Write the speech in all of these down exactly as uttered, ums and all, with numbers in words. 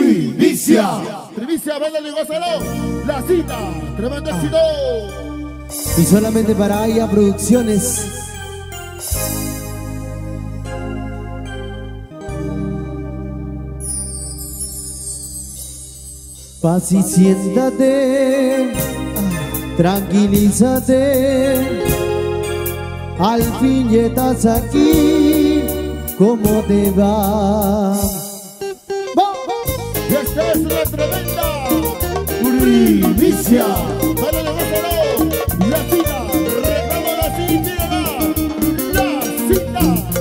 Primicia. Primicia, vándale, gózalo. La cita, tremendo éxito. Y solamente para Aya Producciones. Paz y siéntate, tranquilízate. Al fin ya estás aquí, ¿cómo te va? Y esta es la tremenda Primicia. Vándale, gózalo. La cita, reclamo la cita. La cita.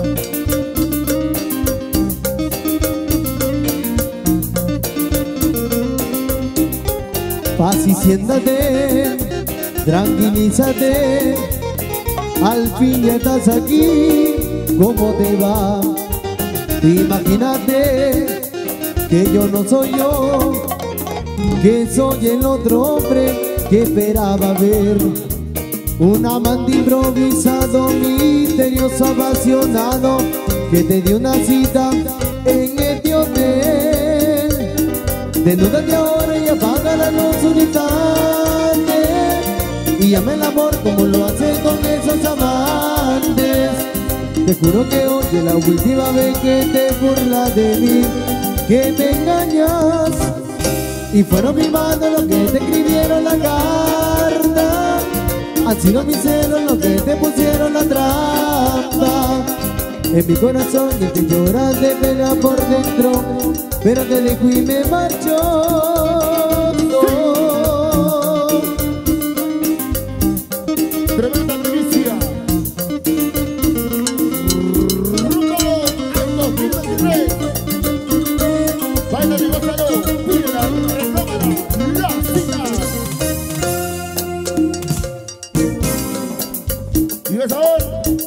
Paz y siéntate, tranquilízate. Al fin ya estás aquí, ¿cómo te va? Imagínate que yo no soy yo, que soy el otro hombre que esperaba ver. Un amante improvisado, misterioso, apasionado, que te dio una cita en este hotel. Desnúdate ahora y apaga la luz un instante, y llama el amor como lo hace con esos amantes. Te juro que hoy es la última vez que te burlas de mí, que me engañas. Y fueron mis manos los que te escribieron la carta, han sido mis celos los que te pusieron la trampa. En mi corazón el que lloras de pena por dentro, pero te dejo y me marcho. Tremenda primicia. Rumbo al dos mil veintitrés. Baila mi gózalo, pídela, reclámala, la cita. Y ves ahora.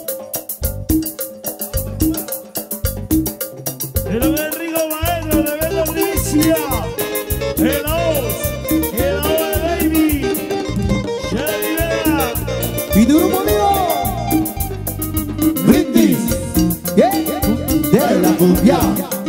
El Enrico Maestro, tremenda primicia. El Aos, el Aos de Baby. Shelly Vega. Y duro conmigo, brindis, yeah, de la cumbia.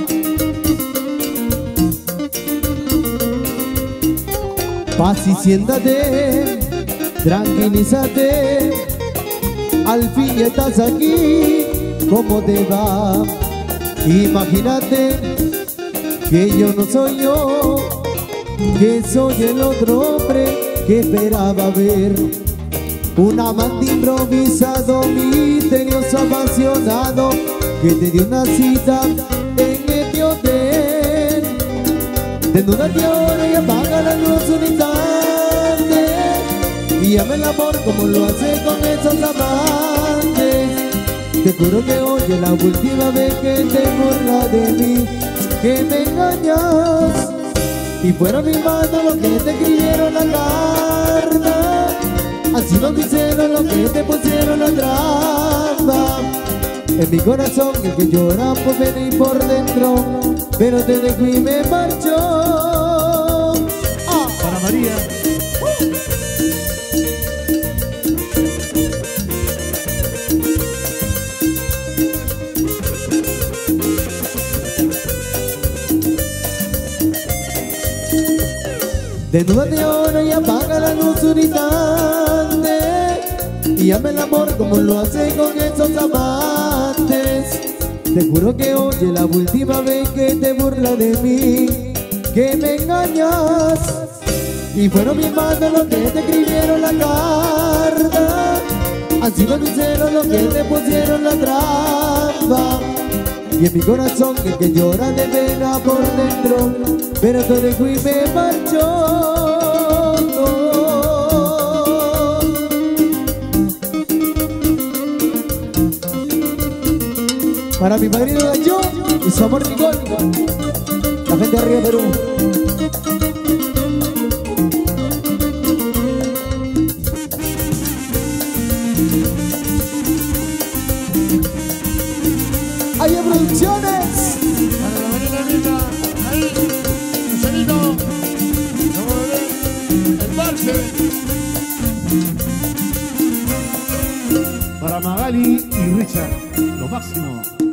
Paz y siéntate, tranquilízate. Al fin ya estás aquí, ¿cómo te va? Imagínate que yo no soy yo, que soy el otro hombre que esperaba ver. Un amante improvisado, misterioso, apasionado, que te dio una cita en este hotel. Desnúdate ahora y apaga la luz un instante, y llama el amor como lo hace con esos amantes. Te juro que hoy es la última vez que te burlas de mí, que me engañas. Y fueron mis manos los que te escribieron la carta, han sido mis celos los que te pusieron la trampa. En mi corazón el que llora por pena y por dentro, pero te dejo y me marcho. Ah. Para María. Desnúdate ahora y apaga la luz un instante, y llama el amor como lo hace con esos amantes. Te juro que hoy es la última vez que te burlas de mí, que me engañas. Y fueron mis manos los que te escribieron la carta, han sido mis celos los que te pusieron la trampa. Y en mi corazón el que llora de pena por dentro, pero te dejo y me marcho. Para mi padrino Dayo y su amor Nicole, la gente de arriba Perú. Aya Producciones. Para la manera linda, ahí, Lucerito, vamos a ver el marche. Para Magali y Richard, lo máximo.